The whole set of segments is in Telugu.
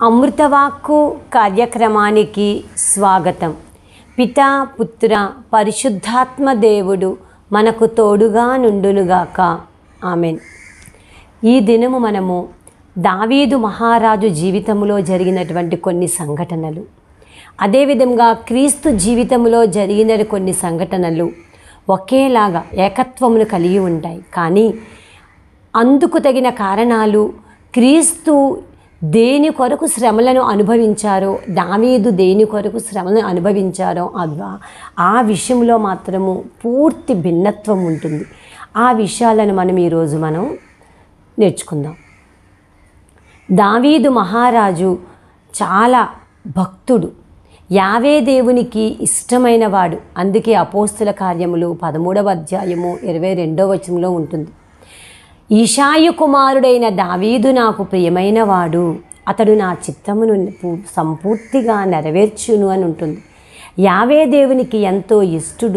అమృతవాక్కు కార్యక్రమానికి స్వాగతం. పితా పుత్ర పరిశుద్ధాత్మ దేవుడు మనకు తోడుగా నుండునుగాక. ఆమెన్. ఈ దినము మనము దావీదు మహారాజు జీవితంలో జరిగినటువంటి కొన్ని సంఘటనలు, అదేవిధంగా క్రీస్తు జీవితంలో జరిగిన కొన్ని సంఘటనలు ఒకేలాగా ఏకత్వమును కలిగి ఉంటాయి. కానీ అందుకు తగిన కారణాలు, క్రీస్తు దేని కొరకు శ్రమలను అనుభవించారో, దావీదు దేని కొరకు శ్రమలను అనుభవించారో ఆ విషయంలో మాత్రము పూర్తి భిన్నత్వం ఉంటుంది. ఆ విషయాలను మనం ఈరోజు నేర్చుకుందాం. దావీదు మహారాజు చాలా భక్తుడు, యావే దేవునికి ఇష్టమైన వాడు. అందుకే అపోస్తుల కార్యములు 13వ అధ్యాయము 22వ వచనంలో ఉంటుంది, ఈశాయి కుమారుడైన దావీదు నాకు ప్రియమైన వాడు, అతడు నా చిత్తమును సంపూర్తిగా నెరవేర్చును అని ఉంటుంది. యావే దేవునికి ఎంతో ఇష్టుడు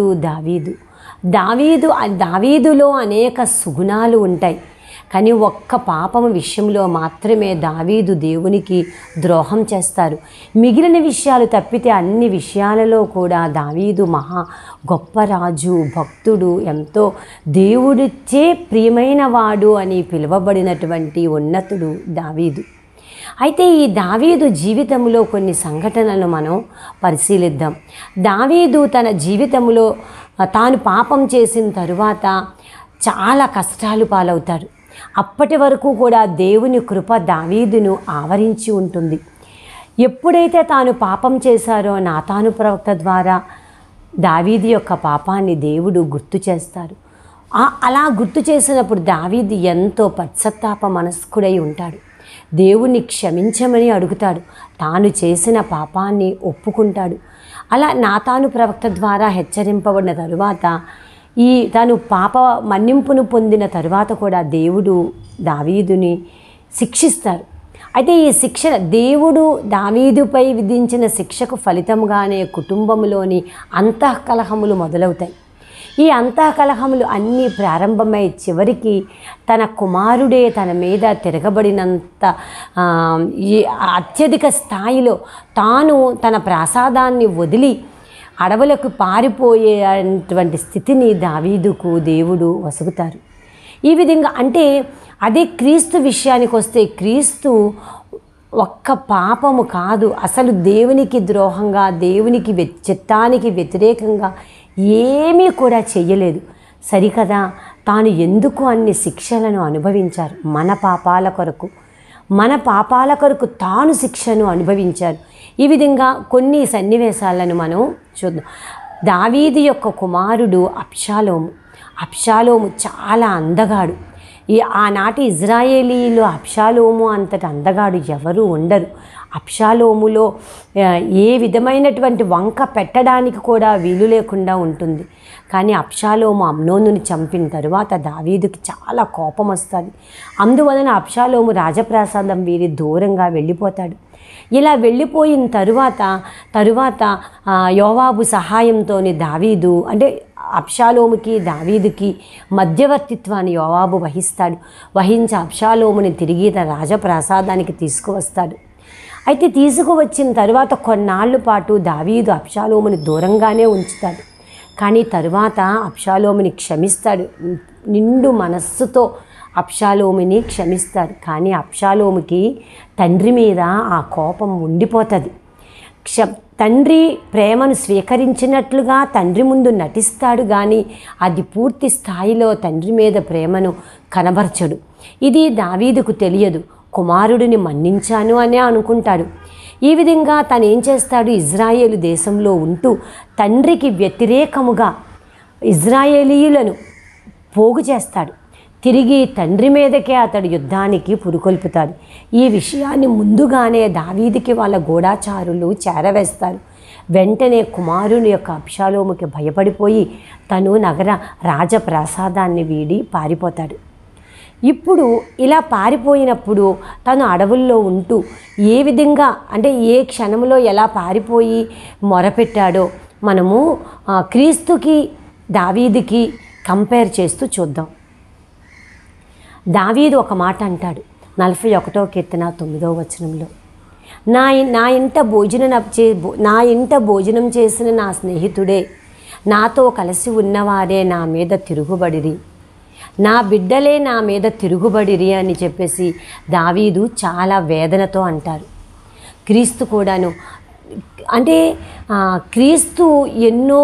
దావీదులో అనేక సుగుణాలు ఉంటాయి. కానీ ఒక్క పాపము విషయంలో మాత్రమే దావీదు దేవునికి ద్రోహం చేస్తారు. మిగిలిన విషయాలు తప్పితే అన్ని విషయాలలో కూడా దావీదు మహా గొప్ప రాజు, భక్తుడు, ఎంతో దేవుడిచే ప్రియమైన వాడు అని పిలువబడినటువంటి ఉన్నతుడు దావీదు. అయితే ఈ దావీదు జీవితంలో కొన్ని సంఘటనలను మనం పరిశీలిద్దాం. దావీదు తన జీవితంలో తాను పాపం చేసిన తరువాత చాలా కష్టాలు పాలవుతాడు. అప్పటి వరకు కూడా దేవుని కృప దావీదును ఆవరించి ఉంటుంది. ఎప్పుడైతే తాను పాపం చేశారో నాతాను ప్రవక్త ద్వారా దావీదు యొక్క పాపాన్ని దేవుడు గుర్తు చేస్తారు. అలా గుర్తు చేసినప్పుడు దావీదు ఎంతో పశ్చాత్తాప మనస్కుడై ఉంటాడు. దేవుణ్ణి క్షమించమని అడుగుతాడు. తాను చేసిన పాపాన్ని ఒప్పుకుంటాడు. అలా నాతాను ప్రవక్త ద్వారా హెచ్చరింపబడిన తరువాత తాను పాప మన్నింపును పొందిన తరువాత కూడా దేవుడు దావీదుని శిక్షిస్తారు. అయితే ఈ శిక్ష దేవుడు దావీదుపై విధించిన శిక్షకు ఫలితంగానే కుటుంబంలోని అంతఃకలహములు మొదలవుతాయి. ఈ అంతఃకలహములు అన్నీ ప్రారంభమై చివరికి తన కుమారుడే తన మీద తిరగబడినంత అత్యధిక స్థాయిలో తాను తన ప్రాసాదాన్ని వదిలి అడవులకు పారిపోయేటువంటి స్థితిని దావీదుకు దేవుడు వసుగుతారు. ఈ విధంగా అంటే అదే క్రీస్తు విషయానికి వస్తే, క్రీస్తు ఒక్క పాపము కాదు, అసలు దేవునికి ద్రోహంగా, దేవునికి చిత్తానికి వ్యతిరేకంగా ఏమీ కూడా చెయ్యలేదు. సరికదా, తాను ఎందుకు అన్ని శిక్షలను అనుభవించారు? మన పాపాల కొరకు తాను శిక్షను అనుభవించారు. ఈ విధంగా కొన్ని సన్నివేశాలను మనం చూద్దాం. దావీదు యొక్క కుమారుడు అబ్షాలోము చాలా అందగాడు. ఆనాటి ఇజ్రాయేలీలో అబ్షాలోము అంతటి అందగాడు ఎవరు ఉండరు. అబ్షాలోములో ఏ విధమైనటువంటి వంక పెట్టడానికి కూడా వీలు లేకుండా ఉంటుంది. కానీ అబ్షాలోము అమ్నోనుని చంపిన తరువాత దావీదుకి చాలా కోపం వస్తుంది. అందువలన అబ్షాలోము రాజప్రాసాదం వీరి దూరంగా వెళ్ళిపోతాడు. ఇలా వెళ్ళిపోయిన తరువాత యోవాబు సహాయంతోని దావీదు, అంటే అబ్షాలోముకి దావీదుకి మధ్యవర్తిత్వాన్ని యోవాబు వహించి అబ్షాలోముని తిరిగి తన రాజప్రాసాదానికి తీసుకువస్తాడు. అయితే తీసుకువచ్చిన తరువాత కొన్నాళ్ళ పాటు దావీదు అబ్షాలోముని దూరంగానే ఉంచుతాడు. కానీ తరువాత అబ్షాలోముని క్షమిస్తాడు. నిండు మనస్సుతో అబ్షాలోముని క్షమిస్తాడు. కానీ అబ్షాలోముకి తండ్రి మీద ఆ కోపం ఉండిపోతుంది. తండ్రి ప్రేమను స్వీకరించినట్లుగా తండ్రి ముందు నటిస్తాడు, కానీ అది పూర్తి స్థాయిలో తండ్రి మీద ప్రేమను కనబరచడు. ఇది దావీదుకు తెలియదు. కుమారుడిని మన్నించాను అనే అనుకుంటాడు. ఈ విధంగా తను ఏం చేస్తాడు? ఇజ్రాయేలు దేశంలో ఉంటూ తండ్రికి వ్యతిరేకముగా ఇజ్రాయేలీయులను పోగు చేస్తాడు. తిరిగి తండ్రి మీదకే అతడు యుద్ధానికి పురుకొల్పుతాడు. ఈ విషయాన్ని ముందుగానే దావీదుకి వాళ్ళ గూఢాచారులు చేరవేస్తారు. వెంటనే కుమారుని యొక్క అబ్షాలోముకి భయపడిపోయి తను రాజప్రాసాదాన్ని వీడి పారిపోతాడు. ఇప్పుడు ఇలా పారిపోయినప్పుడు తను అడవుల్లో ఉంటూ ఏ విధంగా, అంటే ఏ క్షణంలో ఎలా పారిపోయి మొరపెట్టాడో మనము క్రీస్తుకి దావీదుకి కంపేర్ చేస్తూ చూద్దాం. దావీదు ఒక మాట అంటాడు 41వ కీర్తన 9వ వచనంలో, నా ఇంట భోజనం చేసిన నా స్నేహితుడే, నాతో కలిసి ఉన్నవారే నా మీద తిరుగుబడిరి, నా బిడ్డలే నా మీద తిరుగుబడిరి అని చెప్పేసి దావీదు చాలా వేదనతో అంటారు. క్రీస్తు కూడాను అంటే క్రీస్తు ఎన్నో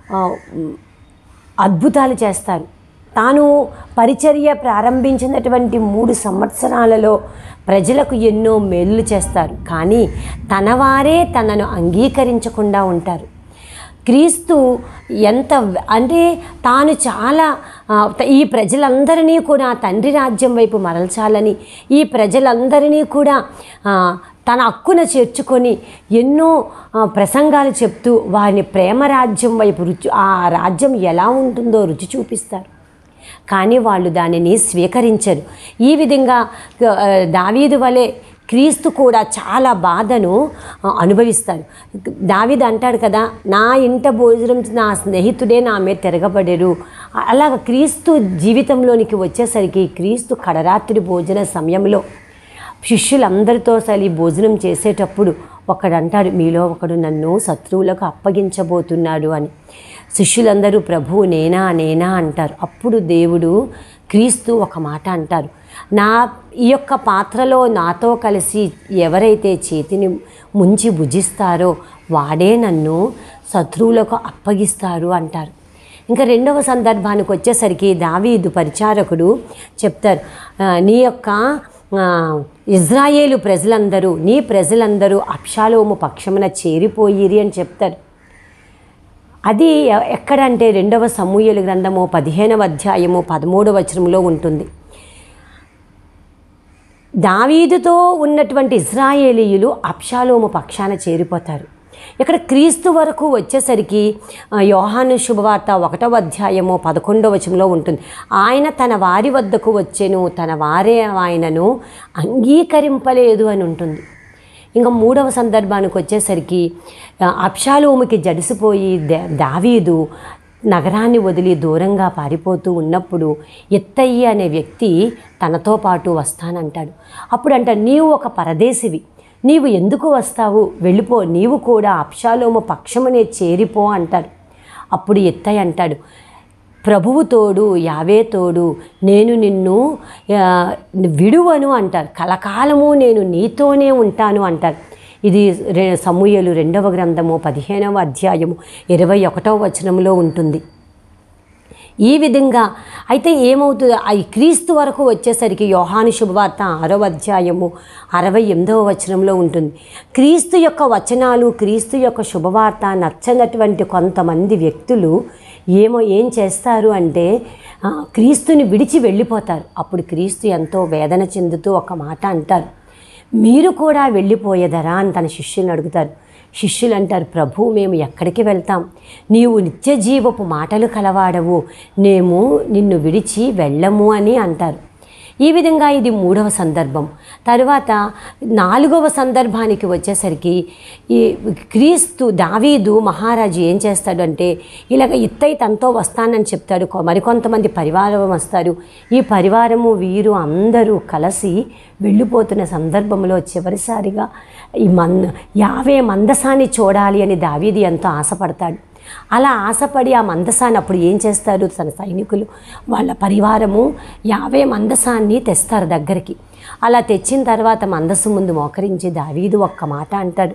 అద్భుతాలు చేస్తారు. తాను పరిచర్య ప్రారంభించినటువంటి 3 సంవత్సరాలలో ప్రజలకు ఎన్నో మేలు చేస్తారు. కానీ తన వారే తనను అంగీకరించకుండా ఉంటారు. క్రీస్తు ఎంత అంటే తాను చాలా ఈ ప్రజలందరినీ కూడా తండ్రి రాజ్యం వైపు మరల్చాలని, ఈ ప్రజలందరినీ కూడా తన హక్కున చేర్చుకొని ఎన్నో ప్రసంగాలు చెప్తూ వారిని ప్రేమ రాజ్యం వైపు ఆ రాజ్యం ఎలా ఉంటుందో రుచి చూపిస్తారు. కానీ వాళ్ళు దానిని స్వీకరించరు. ఈ విధంగా దావీదు వలె క్రీస్తు కూడా చాలా బాధను అనుభవిస్తాడు. దావీదు అంటాడు కదా, నా ఇంట భోజనం నా స్నేహితుడే నా మీద తిరగబడేరు. అలాగ క్రీస్తు జీవితంలోనికి వచ్చేసరికి క్రీస్తు కడరాత్రి భోజన సమయంలో శిష్యులందరితో సరి భోజనం చేసేటప్పుడు ఒకడంటాడు, మీలో ఒకడు నన్ను శత్రువులకు అప్పగించబోతున్నాడు అని. శిష్యులందరూ ప్రభువు నేనా నేనా అంటారు. అప్పుడు దేవుడు క్రీస్తు ఒక మాట అంటారు, ఈ యొక్క పాత్రలో నాతో కలిసి ఎవరైతే చేతిని ముంచి భుజిస్తారో వాడే నన్ను శత్రువులకు అప్పగిస్తారు అంటారు. ఇంకా రెండవ సందర్భానికి వచ్చేసరికి దావీదు పరిచారకుడు చెప్తారు, నీ యొక్క ఇజ్రాయేలు ప్రజలందరూ నీ ప్రజలందరూ అబ్షాలోము పక్షమున చేరిపోయిరి అని చెప్తారు. అది ఎక్కడంటే 2వ సమూయేలు గ్రంథము 15వ అధ్యాయము 13వ వచనంలో ఉంటుంది. దావీదుతో ఉన్నటువంటి ఇజ్రాయేలీయులు అబ్షాలోము పక్షాన చేరిపోతారు. ఇక్కడ క్రీస్తు వరకు వచ్చేసరికి యోహాను శుభవార్త 1వ అధ్యాయము 11వ వచనంలో ఉంటుంది. ఆయన తన వారి వద్దకు వచ్చెను, తన వారే ఆయనను అంగీకరింపలేదు అని ఉంటుంది. ఇంకా 3వ సందర్భానికి వచ్చేసరికి అబ్షాలోముకి జడిసిపోయి దావీదు నగరాన్ని వదిలి దూరంగా పారిపోతూ ఉన్నప్పుడు ఇత్తయి అనే వ్యక్తి తనతో పాటు వస్తానంటాడు. అప్పుడు అంటాడు, నీవు ఒక పరదేశివి, నీవు ఎందుకు వస్తావు, వెళ్ళిపో, నీవు కూడా అబ్షాలోము పక్షమునే చేరిపో అంటాడు. అప్పుడు ఇత్తయి అంటాడు, ప్రభువు తోడు, యావే తోడు, నేను నిన్ను విడువను అంటారు, కలకాలము నేను నీతోనే ఉంటాను అంటారు. ఇది సమూయేలు 2వ గ్రంథము 15వ అధ్యాయము 21వ వచనంలో ఉంటుంది. ఈ విధంగా అయితే ఏమవుతుంది, ఈ క్రీస్తు వరకు వచ్చేసరికి యోహాను శుభవార్త 6వ అధ్యాయము 68వ వచనంలో ఉంటుంది. క్రీస్తు యొక్క వచనాలు, క్రీస్తు యొక్క శుభవార్త నచ్చనటువంటి కొంతమంది వ్యక్తులు ఏం చేస్తారు అంటే క్రీస్తుని విడిచి వెళ్ళిపోతారు. అప్పుడు క్రీస్తు ఎంతో వేదన చెందుతూ ఒక మాట అంటారు, మీరు కూడా వెళ్ళిపోయేదరా అని తన శిష్యులను అడుగుతారు. శిష్యులు అంటారు, ప్రభు మేము ఎక్కడికి వెళ్తాం, నీవు నిత్య జీవపు మాటలు కలవాడవు, మేము నిన్ను విడిచి వెళ్ళము అని అంటారు. ఈ విధంగా ఇది 3వ సందర్భం. తరువాత 4వ సందర్భానికి వచ్చేసరికి ఈ క్రీస్తు దావీదు మహారాజు ఏం చేస్తాడు అంటే ఇలాగ ఇత్తయి తనతో వస్తానని చెప్తాడు. మరికొంతమంది పరివారం వస్తారు. ఈ పరివారము వీరు అందరూ కలిసి వెళ్ళిపోతున్న సందర్భంలో చివరిసారిగా ఈ యావే మందసాన్ని చూడాలి అని దావీదు ఎంతో ఆశపడతాడు. అలా ఆశపడి ఆ మందసాన్ని అప్పుడు ఏం చేస్తారు, తన సైనికులు వాళ్ళ పరివారము యావే మందసాన్ని తెస్తారు దగ్గరికి. అలా తెచ్చిన తర్వాత మందస్సు ముందు మోకరించి దావీదు ఒక్క మాట అంటాడు,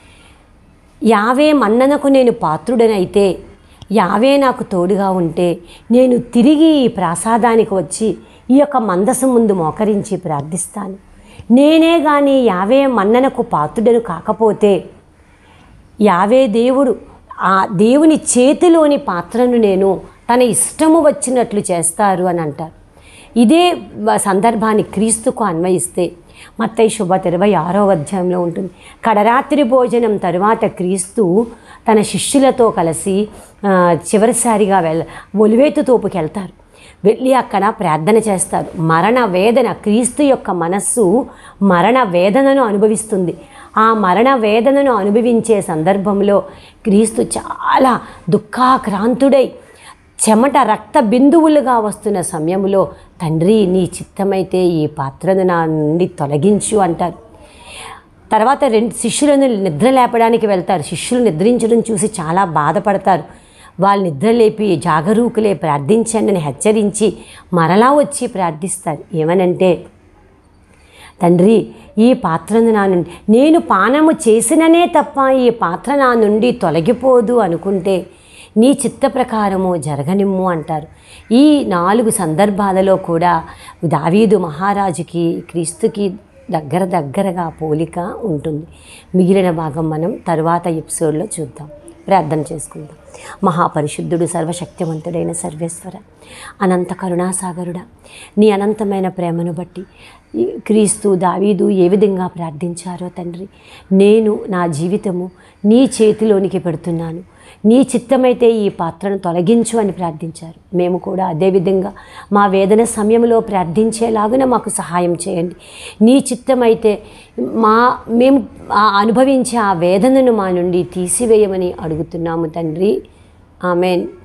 యావే మన్ననకు నేను పాత్రుడనైతే, యావే నాకు తోడుగా ఉంటే నేను తిరిగి ఈ ప్రాసాదానికి వచ్చి ఈ యొక్క మందస్సు ముందు మోకరించి ప్రార్థిస్తాను. నేనే కానీ యావే మన్ననకు పాత్రుడను కాకపోతే యావే దేవుడు ఆ దేవుని చేతిలోని పాత్రను నేను తన ఇష్టము వచ్చినట్లు చేస్తారు అని అంటారు. ఇదే సందర్భాన్ని క్రీస్తుకు అన్వయిస్తే మత్తయి శుభవార్త 26వ అధ్యాయంలో ఉంటుంది. కడరాత్రి భోజనం తరువాత క్రీస్తు తన శిష్యులతో కలిసి చివరిసారిగా ఒలివేతు తోపుకి వెళ్తారు. వెళ్ళి అక్కడ ప్రార్థన చేస్తారు. మరణ వేదన, క్రీస్తు యొక్క మనస్సు మరణ వేదనను అనుభవిస్తుంది. ఆ మరణ వేదనను అనుభవించే సందర్భంలో క్రీస్తు చాలా దుఃఖాక్రాంతుడై చెమట రక్త బిందువులుగా వస్తున్న సమయంలో తండ్రి నీ చిత్తమైతే ఈ పాత్రను నా నుండి తొలగించు అంటారు. తర్వాత 2 శిష్యులను నిద్ర లేపడానికి వెళ్తారు. శిష్యులు నిద్రించడం చూసి చాలా బాధపడతారు. వాళ్ళు నిద్ర లేపి జాగరూకులే ప్రార్థించండి అని హెచ్చరించి మరలా వచ్చి ప్రార్థిస్తారు. ఏమనంటే, తండ్రి ఈ పాత్రను నా నుండి నేను పానము చేసిననే తప్ప ఈ పాత్ర నా నుండి తొలగిపోదు అనుకుంటే నీ చిత్త ప్రకారము జరగనిమ్ము అంటారు. ఈ 4 సందర్భాలలో కూడా దావీదు మహారాజుకి క్రీస్తుకి దగ్గరగా పోలిక ఉంటుంది. మిగిలిన భాగం మనం తరువాత ఎపిసోడ్లో చూద్దాం. ప్రార్థన చేసుకుందాం. మహాపరిశుద్ధుడు, సర్వశక్తివంతుడైన సర్వేశ్వర, అనంత కరుణాసాగరుడా, నీ అనంతమైన ప్రేమను బట్టి క్రీస్తు దావీదు ఏ విధంగా ప్రార్థించారో తండ్రి, నేను నా జీవితము నీ చేతిలోనికి పెడుతున్నాను, నీ చిత్తమైతే ఈ పాత్రను తొలగించు అని ప్రార్థించారు. మేము కూడా అదేవిధంగా మా వేదన సమయంలో ప్రార్థించేలాగున మాకు సహాయం చేయండి. నీ చిత్తమైతే మేము అనుభవించే ఆ వేదనను మా నుండి తీసివేయమని అడుగుతున్నాము తండ్రి. ఆమెన్.